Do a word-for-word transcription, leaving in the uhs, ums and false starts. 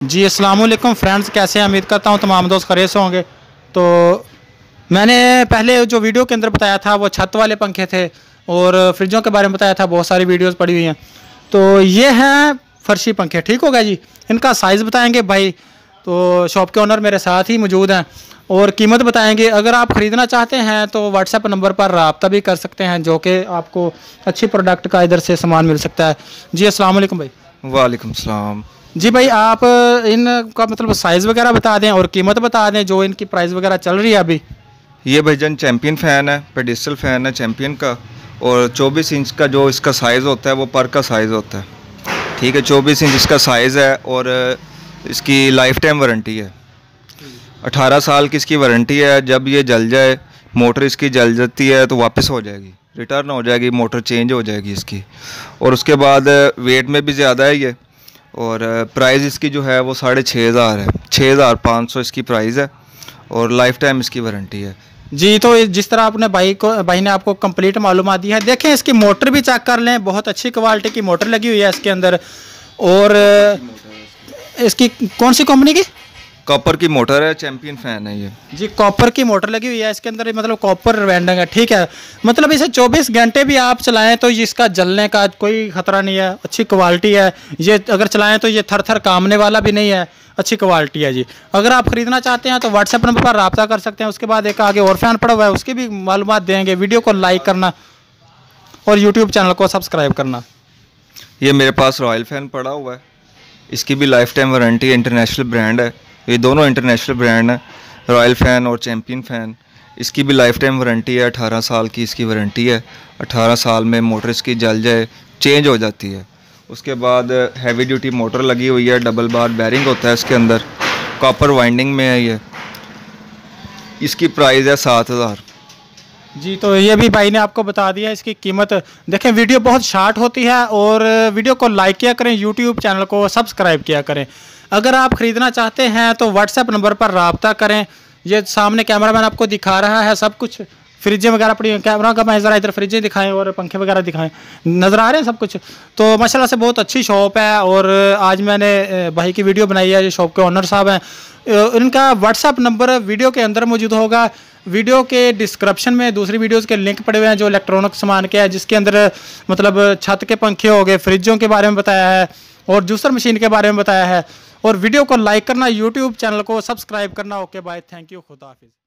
जी अस्सलाम वालेकुम फ्रेंड्स, कैसे हैं? उम्मीद करता हूं तमाम दोस्त खैरियत से होंगे। तो मैंने पहले जो वीडियो के अंदर बताया था वो छत वाले पंखे थे और फ्रिजों के बारे में बताया था, बहुत सारी वीडियोस पड़ी हुई हैं। तो ये हैं फर्शी पंखे, ठीक हो गया जी। इनका साइज़ बताएंगे भाई, तो शॉप के ओनर मेरे साथ ही मौजूद हैं और कीमत बताएंगे। अगर आप ख़रीदना चाहते हैं तो व्हाट्सएप नंबर पर रब्ता भी कर सकते हैं, जो कि आपको अच्छी प्रोडक्ट का इधर से सामान मिल सकता है। जी अस्सलाम वालेकुम भाई। वालेकुम सलाम। जी भाई, आप इनका मतलब साइज़ वगैरह बता दें और कीमत बता दें, जो इनकी प्राइस वगैरह चल रही है अभी। ये भाईजान चैम्पियन फ़ैन है, पेडिस्टल फ़ैन है चैम्पियन का, और चौबीस इंच का जो इसका साइज़ होता है वो पर का साइज़ होता है, ठीक है। चौबीस इंच इसका साइज़ है और इसकी लाइफ टाइम वारंटी है। अठारह साल की इसकी वारंटी है। जब ये जल जाए, मोटर इसकी जल जाती है तो वापस हो जाएगी, रिटर्न हो जाएगी, मोटर चेंज हो जाएगी इसकी। और उसके बाद वेट में भी ज़्यादा है ये, और प्राइस इसकी जो है वो साढ़े छः हज़ार है, छः हज़ार पाँच सौ इसकी प्राइस है और लाइफ टाइम इसकी वारंटी है। जी, तो जिस तरह आपने भाई को भाई ने आपको कंप्लीट मालूमात दी है, देखें इसकी मोटर भी चेक कर लें, बहुत अच्छी क्वालिटी की मोटर लगी हुई है इसके अंदर। और इसकी कौन सी कंपनी की? कॉपर की मोटर है, चैम्पियन फ़ैन है ये जी। कॉपर की मोटर लगी हुई है इसके अंदर, मतलब कॉपर वेंडिंग है, ठीक है। मतलब इसे चौबीस घंटे भी आप चलाएं तो इसका जलने का कोई ख़तरा नहीं है, अच्छी क्वालिटी है। ये अगर चलाएं तो ये थर थर कामने वाला भी नहीं है, अच्छी क्वालिटी है जी। अगर आप ख़रीदना चाहते हैं तो व्हाट्सएप नंबर पर रब्ता कर सकते हैं। उसके बाद एक आगे और फ़ैन पड़ा हुआ है, उसकी भी मालूमात देंगे। वीडियो को लाइक करना और यूट्यूब चैनल को सब्सक्राइब करना। ये मेरे पास रॉयल फ़ैन पड़ा हुआ है, इसकी भी लाइफ टाइम वारंटी है, इंटरनेशनल ब्रांड है। ये दोनों इंटरनेशनल ब्रांड हैं, रॉयल फ़ैन और चैम्पियन फ़ैन। इसकी भी लाइफ टाइम वारंटी है, अठारह साल की इसकी वारंटी है। अठारह साल में मोटर इसकी जल जाए चेंज हो जाती है। उसके बाद हैवी ड्यूटी मोटर लगी हुई है, डबल बार बैरिंग होता है इसके अंदर, कॉपर वाइंडिंग में है ये। इसकी प्राइस है सात हज़ार। जी, तो ये भी भाई ने आपको बता दिया इसकी कीमत। देखें वीडियो बहुत शार्ट होती है और वीडियो को लाइक किया करें, यूट्यूब चैनल को सब्सक्राइब किया करें। अगर आप ख़रीदना चाहते हैं तो व्हाट्सएप नंबर पर रब्ता करें। ये सामने कैमरामैन आपको दिखा रहा है सब कुछ, फ्रिजें वगैरह पड़ी हैं। कैमरा का मैं ज़रा इधर फ्रिजें दिखाएं और पंखे वगैरह दिखाएं, नज़र आ रहे हैं सब कुछ। तो माशाल्लाह से बहुत अच्छी शॉप है और आज मैंने भाई की वीडियो बनाई है। ये शॉप के ओनर साहब हैं, इनका व्हाट्सएप नंबर वीडियो के अंदर मौजूद होगा। वीडियो के डिस्क्रिप्शन में दूसरी वीडियोस के लिंक पड़े हुए हैं जो इलेक्ट्रॉनिक सामान के हैं, जिसके अंदर मतलब छत के पंखे हो गए, फ्रिजों के बारे में बताया है और जूसर मशीन के बारे में बताया है। और वीडियो को लाइक करना, यूट्यूब चैनल को सब्सक्राइब करना। ओके बाय, थैंक यू, खुदा हाफिज़।